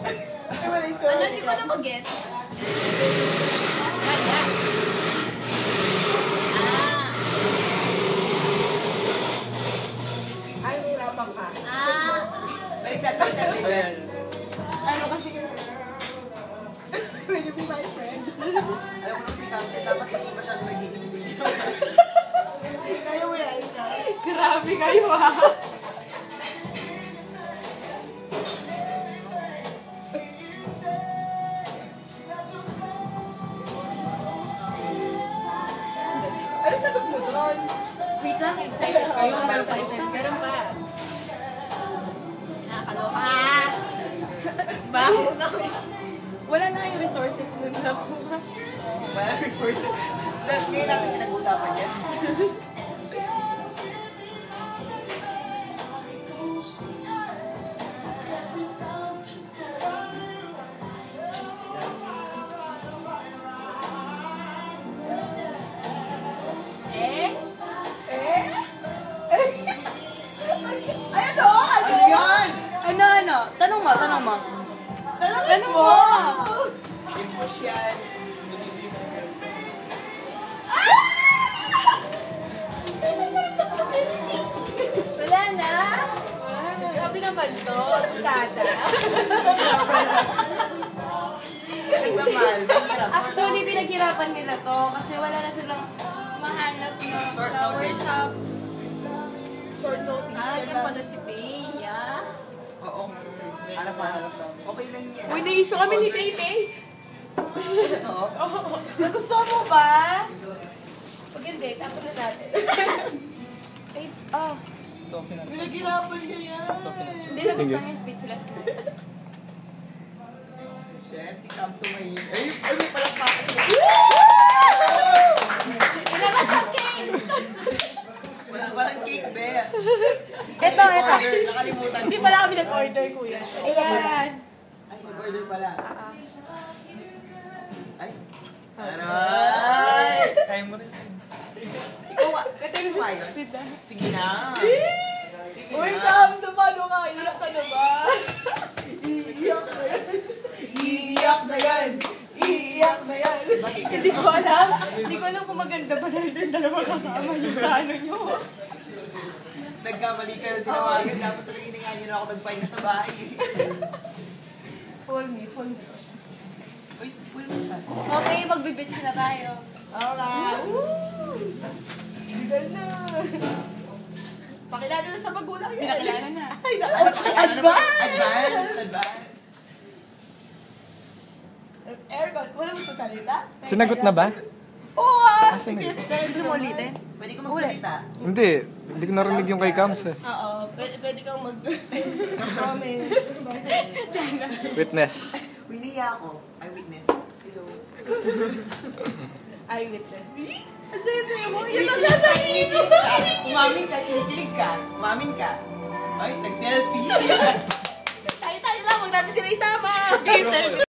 Ano, di ko na mag-guess? Ay, hirapan ka. Baliktad. Ano kasi will you be my friend? Alam mo si Kamse, dapat hindi masyado nagiging si Video. Kayo mo yan, ikaw. Grabe kayo Ano sagot mo doon? Wait lang, excited kayo. Meron pa. Nakakaloka. Baho na ko. Wala na yung resources nun na po. Wala resources. Dahil ngayon natin pinag-usapan yan. Ano? Tanong mo. Tanong mo. Impos yan. Wala na? Grabe naman to. Sada. Kasamal. Actually, pinaghirapan nila to kasi wala na silang mahanap na flower shop. Short notice. Yan pala si Bea. Oo. Alam mo. Okay lang yan. Uy, na-issue kami ni Bea. Gusto mo ba? Pag hindi, tapos na natin. Pinaghirapan ka yan. Hindi na gusto niya speechless na. Shit, si Cam tumayin. Ay, may palakpakas na. Ilabas ang cake! Wala parang cake, Bea. Ito. Nakalimutan. Hindi pala kami nag-order, kuya. Ayan. Ay, nag-order pala. Ay. Aray! Kaya mo rin. Ikaw, katay mo kayo? Sige na. Sige Uy, na. Cam, sa paano ka? Iyak ka na ba? Iiyak na yan. Iiyak na yan. Iiyak na yan. Hindi ko alam. Hindi ko alam kung maganda ba dahil din dalawa kasama yung ano nyo. Nagkamali ka na tinawagan. Dapat talaga hiningan nyo na ako nagpahinga sa bahay. Hold me. Uy, full mo ka. Okay, magbibitch na tayo. Alright. Bigal na. Pakilala na sa magulang yun. Pinakilala na. Ay, Advance. Aircon, wala mo sasalita? Sinagot na ba? Oo sinagot. yes, Gusto mo ulitin? Pwede ko magsalita. Hindi ko narinig yung kay Kams eh. Oo, pwede kang mag-comment. Witness. Winiya ako. Eyewitness. Hello. Eyewitness. Ang saya-saya mo. Yan ang sasabihin ko. Umamin ka, kinikilig ka. Umamin ka. Ay, nag-selfie. Tayo lang, huwag natin sila isama. Game